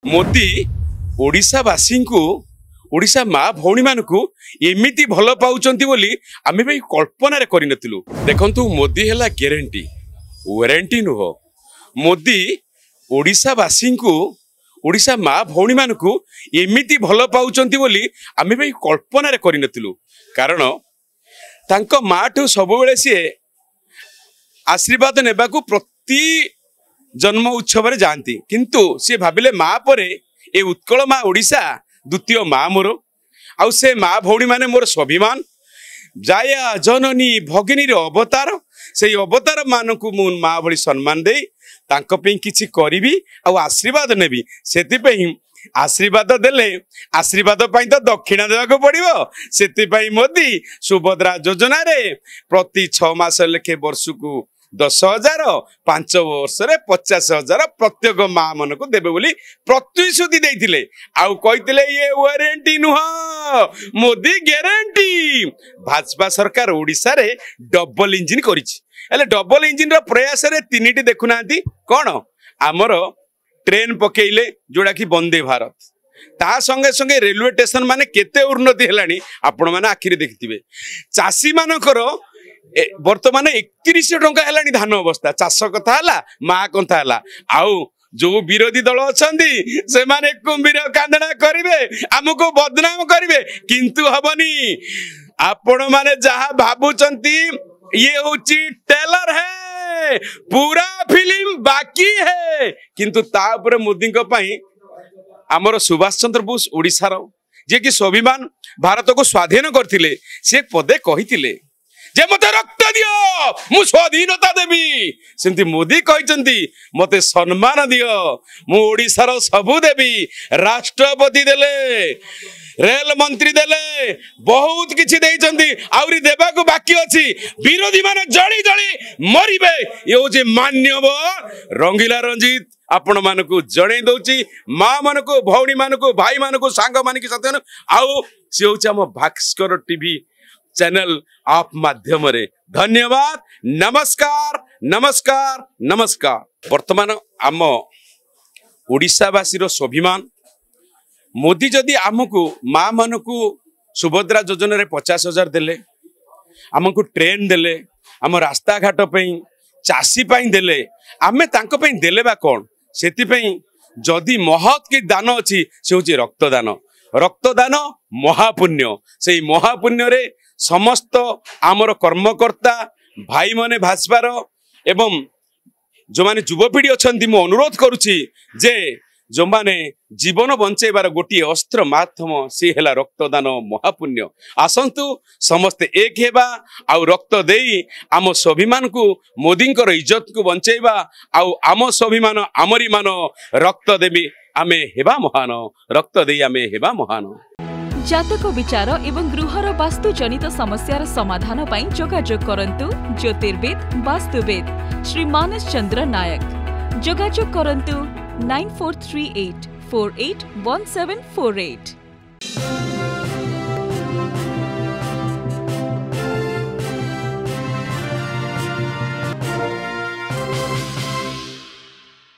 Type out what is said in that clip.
मोदी ओडिशावासी को ओडिशा माँ भौणी मानू एमती भल पाँच बोली आम भाई कल्पना करूँ। देखु मोदी है ग्यारंटी वारंटी नुह। मोदी ओडिशावासी को ओडिशा माँ भौणी मानू एमती भल पाँच बोली आम भाई कल्पना करूँ। कारण तांको माँ ठू सब सी आशीर्वाद नेबा प्रति जन्म उत्सव जाती किंतु सी भाविले माँ पर ए उत्कल माँ ओडिशा द्वितीय माँ मोर आउ से माँ भौणी माने मोर स्वाभिमान जाया जननी भगिनी अवतार से अवतार मान को मु माँ भली सम्मान दे किछि करिबी आ आशीर्वाद नेबी। सेति आशीर्वाद देले आशीर्वाद तो दक्षिणा देवाक पड़िबो। सेति मोदी सुभद्रा योजना रे प्रति 6 मास लेखे वर्ष को 10,000 5 वर्ष 50,000 प्रत्येक माँ मन को देवे बोली प्रतिश्रुति देइथिले। आउ कहिथिले ये वारंटी नुह मोदी ग्यारंटी। भाजपा सरकार ओडिशा रे डबल इंजिन करिछि। एले डबल इंजिन रो प्रयास रे तीनिटी देखुनांती कोन आमर ट्रेन पकेइले जोड़ा कि वंदे भारत ता संगे संगे रेलवे स्टेशन माने केते उन्नति हेलानी आपण माने आखिरे देखिथिबे। चासी मानकर वर्तमान 31 टंका हेलानी धान अवस्था चाष कथा हला माँ कथा हला। आउ जो विरोधी दल अच्छी से माने कुंभीर कांदना करिवे आमको बदनाम करिवे किंतु हबनी। आपण माने जहा भाबुचंती ये होची टेलर है पूरा फिल्म बाकी है किंतु ता ऊपर मोदी को पई आमर सुभाष चंद्र बोस ओडिशार जे कि स्वाभिमान भारत को स्वाधीन करथिले से पदे कहिथिले जे मते रक्त दियो मु स्वाधीनता देवी। सेमती मोदी कहचंती मते सम्मान दियो मु ओडिशार सबु देवी। राष्ट्रपति देले रेल मंत्री देले बहुत किछि देइचंती आउरी देबा को बाकी अछि। विरोधी माने जळी जळी मरिबे यो जे मान्यवर रंगीला रंजीत आपण मानकु जणे दउची माँ मानकु भौणी मानकु भाई मानकु सांग मानकु साथन आउ से होची हम भास्कर टीवी चैनल आप माध्यम रे धन्यवाद। नमस्कार नमस्कार नमस्कार। वर्तमान आम ओडिशावासी रो स्वाभिमान मोदी जदि आमको माँ मानकु सुभद्रा योजना रे 50,000 देले आमको ट्रेन देले आम रास्ता घाट पई चासी पई देले आमे तांको पई देले बा कोन सेति पई जदि महत की दान अछि से होची रक्तदान। रक्तदान महापुण्य से महापुण्य रे समस्त आमर कर्मकर्ता भाई माने भाजपार एवं जो माने युवपीढ़ी अच्छी मु अनुरोध करुछि जे जो माने जीवन बंचेबार गोटे अस्त्र माध्यम सी है रक्तदान महापुण्य। आसंतु समस्ते एक हेबा आउ रक्त देई आम स्वाभिमान को मोदी इज्जत को बंचेबा आउ आम स्वाभिमान आमरी मान रक्त देवी आमे हेबा महान रक्त देई आमे हेबा महान। जातक विचार एवं गृहर वास्तु जनित समस्यार समाधान पाई जोगाजोग करंतु ज्योतिर्वेद वास्तुवेद श्री मानस चंद्र नायक। जोगाजोग करंतु 9438 481748।